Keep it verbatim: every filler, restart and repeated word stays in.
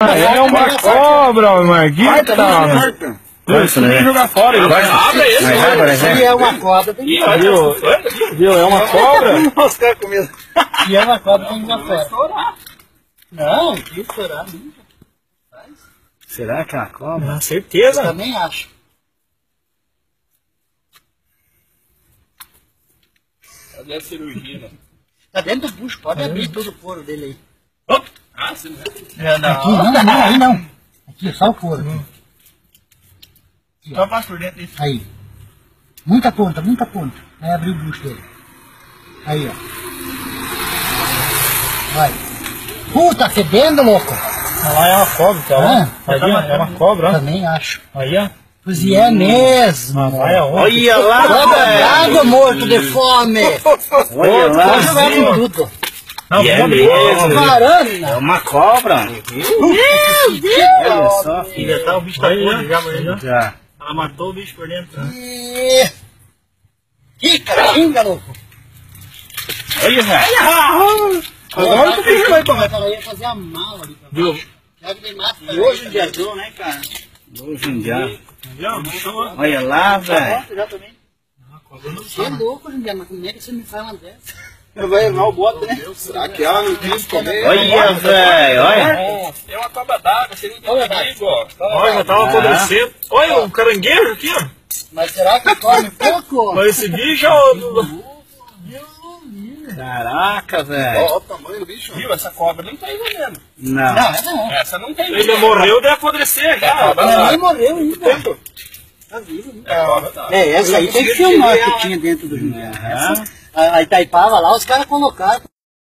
É uma cobra, Marguinhos. Isso, né? Jogar fora. Abre esse, e é uma cobra, tem que jogar fora. Viu? É uma cobra? Os caras com medo. E é uma cobra, tem que jogar fora. Não, que estourar nunca. Será que é uma cobra? Com certeza. Eu também acho. Cadê a cirurgia, né? Tá dentro do bucho, pode abrir todo o couro dele aí. Oh. Ah, sim, é, não. Aqui, não, não, aí não. Aqui, só o couro. Hum. Aqui, só passa por dentro disso. Aí. Muita ponta, muita ponta. Vai abrir o bucho dele. Aí, ó. Vai. Puta, fedendo, louco. Lá é uma cobra, tá? Ah, aí, é uma cobra, ó. Também acho. Aí, ó. Pois é mesmo. Ah, vai aonde? Olha lá, cobra brava, morto de fome. Olha lá, pode jogar com tudo. Não, é mesmo. Caramba. É uma cobra. Meu Deus. Olha só, filha, tá, o bicho tá podre já, mas já. Ela matou o bicho por dentro. Né? Que caringa, louco. Olha, velho. Agora tu fica aí, pai. Ela ia fazer a mala ali. Viu? E hoje em dia deu, né, cara? Hoje em dia. Olha lá, velho. Você é louco hoje em dia, mas como é que você me faz uma dessas? Eu vou errar o bote, né? Será que ela não quis comer? Olha, velho, olha. É uma cobra d'água, seria um perigo, ó. Olha, já tava apodrecendo. Olha, um caranguejo aqui, ó. Mas será que come pouco? Olha esse bicho, ó. Caraca, velho. Olha o tamanho do bicho. Viu? Essa cobra não tem veneno. Não. Não, não. Essa não tem veneno. Ele morreu de apodrecer já. Ela nem morreu ainda. Tá vivo, né? É, essa aí tem que filmar que tinha dentro do rio. A Itaipava lá, os caras colocaram.